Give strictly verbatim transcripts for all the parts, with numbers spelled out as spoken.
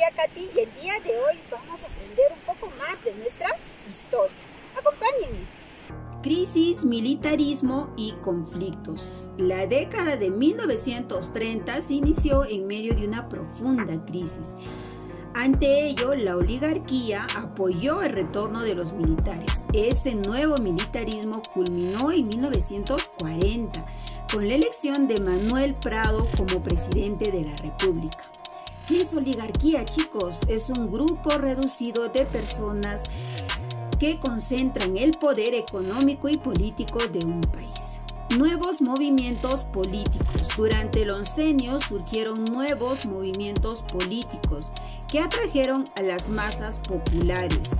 María Katy y el día de hoy vamos a aprender un poco más de nuestra historia. Acompáñenme. Crisis, militarismo y conflictos. La década de mil novecientos treinta se inició en medio de una profunda crisis. Ante ello, la oligarquía apoyó el retorno de los militares. Este nuevo militarismo culminó en mil novecientos cuarenta con la elección de Manuel Prado como presidente de la República. ¿Qué es oligarquía, chicos? Es un grupo reducido de personas que concentran el poder económico y político de un país. Nuevos movimientos políticos. Durante el oncenio surgieron nuevos movimientos políticos que atrajeron a las masas populares.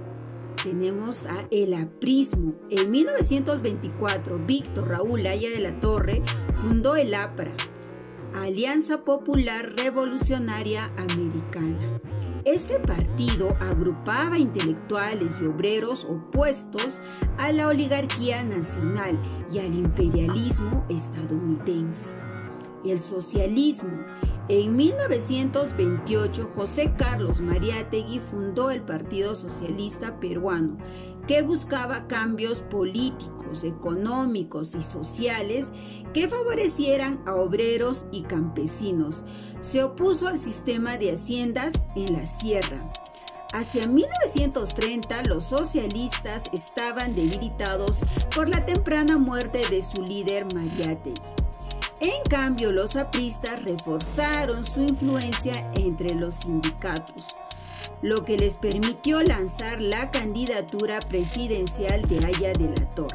Tenemos a el aprismo. En mil novecientos veinticuatro, Víctor Raúl Haya de la Torre fundó el APRA, Alianza Popular Revolucionaria Americana. Este partido agrupaba intelectuales y obreros opuestos a la oligarquía nacional y al imperialismo estadounidense. El socialismo. En mil novecientos veintiocho, José Carlos Mariátegui fundó el Partido Socialista Peruano, que buscaba cambios políticos, económicos y sociales que favorecieran a obreros y campesinos. Se opuso al sistema de haciendas en la sierra. Hacia mil novecientos treinta, los socialistas estaban debilitados por la temprana muerte de su líder Mariátegui. En cambio, los apristas reforzaron su influencia entre los sindicatos, lo que les permitió lanzar la candidatura presidencial de Haya de la Torre.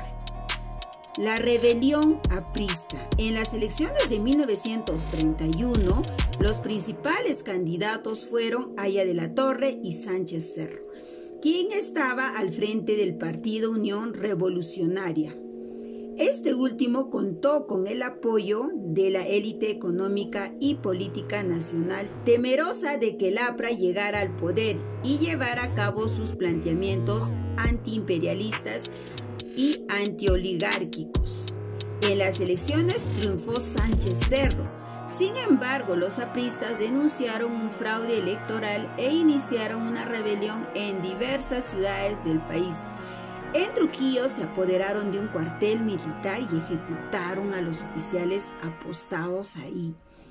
La rebelión aprista. En las elecciones de mil novecientos treinta y uno, los principales candidatos fueron Haya de la Torre y Sánchez Cerro, quien estaba al frente del Partido Unión Revolucionaria. Este último contó con el apoyo de la élite económica y política nacional, temerosa de que el APRA llegara al poder y llevara a cabo sus planteamientos antiimperialistas y antioligárquicos. En las elecciones triunfó Sánchez Cerro. Sin embargo, los apristas denunciaron un fraude electoral e iniciaron una rebelión en diversas ciudades del país. En Trujillo se apoderaron de un cuartel militar y ejecutaron a los oficiales apostados ahí.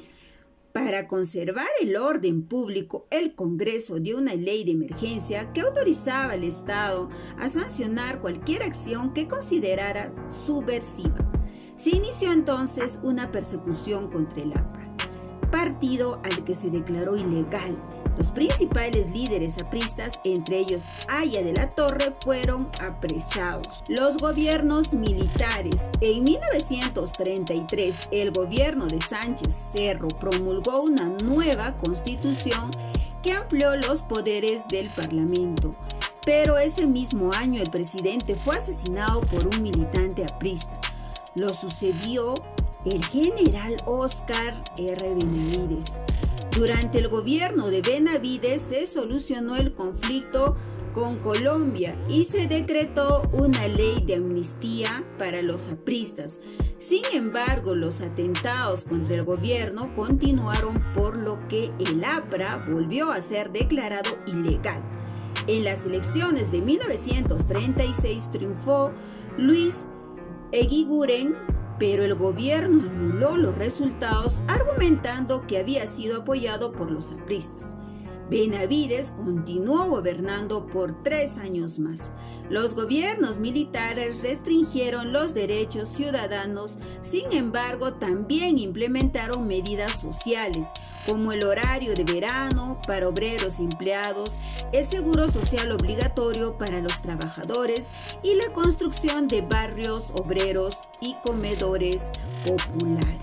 Para conservar el orden público, el Congreso dio una ley de emergencia que autorizaba al Estado a sancionar cualquier acción que considerara subversiva. Se inició entonces una persecución contra el APRA, partido al que se declaró ilegal. Los principales líderes apristas, entre ellos Haya de la Torre, fueron apresados. Los gobiernos militares. En mil novecientos treinta y tres, el gobierno de Sánchez Cerro promulgó una nueva constitución que amplió los poderes del Parlamento. Pero ese mismo año el presidente fue asesinado por un militante aprista. Lo sucedió el general Óscar R. Benavides. Durante el gobierno de Benavides se solucionó el conflicto con Colombia y se decretó una ley de amnistía para los apristas. Sin embargo, los atentados contra el gobierno continuaron, por lo que el APRA volvió a ser declarado ilegal. En las elecciones de mil novecientos treinta y seis triunfó Luis Eguiguren, pero el gobierno anuló los resultados argumentando que había sido apoyado por los apristas. Benavides continuó gobernando por tres años más. Los gobiernos militares restringieron los derechos ciudadanos, sin embargo, también implementaron medidas sociales, como el horario de verano para obreros y empleados, el seguro social obligatorio para los trabajadores y la construcción de barrios obreros y comedores populares.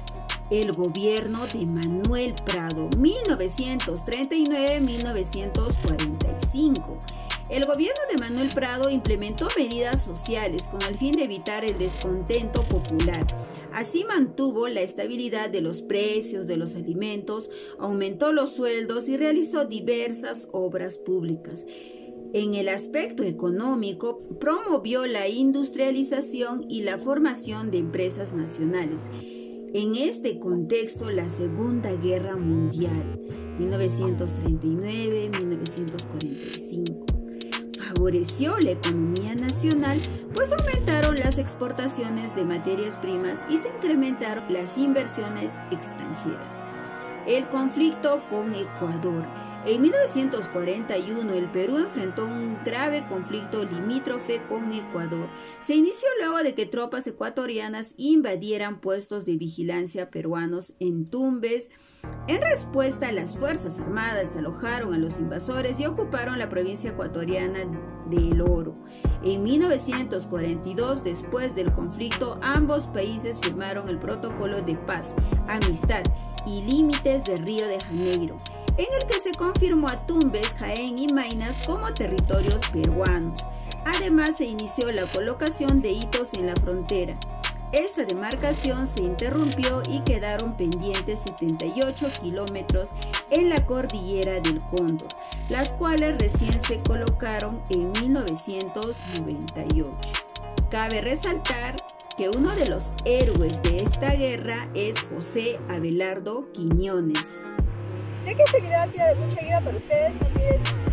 El gobierno de Manuel Prado, mil novecientos treinta y nueve a mil novecientos cuarenta y cinco. El gobierno de Manuel Prado implementó medidas sociales con el fin de evitar el descontento popular. Así mantuvo la estabilidad de los precios de los alimentos, aumentó los sueldos y realizó diversas obras públicas. En el aspecto económico, promovió la industrialización y la formación de empresas nacionales. En este contexto, la Segunda Guerra Mundial, mil novecientos treinta y nueve a mil novecientos cuarenta y cinco, favoreció la economía nacional, pues aumentaron las exportaciones de materias primas y se incrementaron las inversiones extranjeras. El conflicto con Ecuador. En mil novecientos cuarenta y uno, el Perú enfrentó un grave conflicto limítrofe con Ecuador. Se inició luego de que tropas ecuatorianas invadieran puestos de vigilancia peruanos en Tumbes. En respuesta, las Fuerzas Armadas alojaron a los invasores y ocuparon la provincia ecuatoriana de El Oro. En mil novecientos cuarenta y dos, después del conflicto, ambos países firmaron el Protocolo de Paz, Amistad y Límites de Río de Janeiro, en el que se confirmó a Tumbes, Jaén y Maynas como territorios peruanos. Además, se inició la colocación de hitos en la frontera. Esta demarcación se interrumpió y quedaron pendientes setenta y ocho kilómetros en la cordillera del Cóndor, las cuales recién se colocaron en mil novecientos noventa y ocho. Cabe resaltar que uno de los héroes de esta guerra es José Abelardo Quiñones. Sé que este video ha sido de mucha ayuda para ustedes. No olviden